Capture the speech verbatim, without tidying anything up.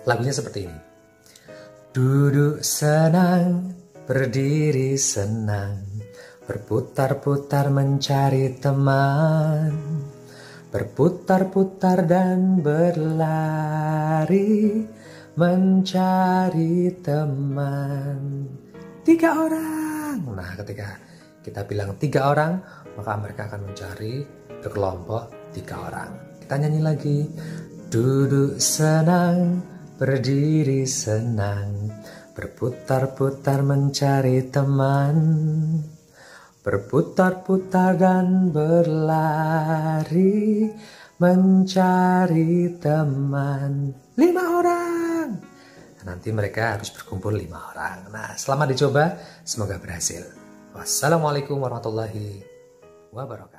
Lagunya seperti ini. Duduk senang, berdiri senang, berputar-putar mencari teman, berputar-putar dan berlari mencari teman. Tiga orang. Nah, ketika kita bilang tiga orang, maka mereka akan mencari berkelompok tiga orang. Kita nyanyi lagi. Duduk senang, berdiri senang, berputar-putar mencari teman, berputar-putar dan berlari mencari teman. Lima orang. Nanti mereka harus berkumpul lima orang. Nah, selamat dicoba, semoga berhasil. Wassalamualaikum warahmatullahi wabarakatuh.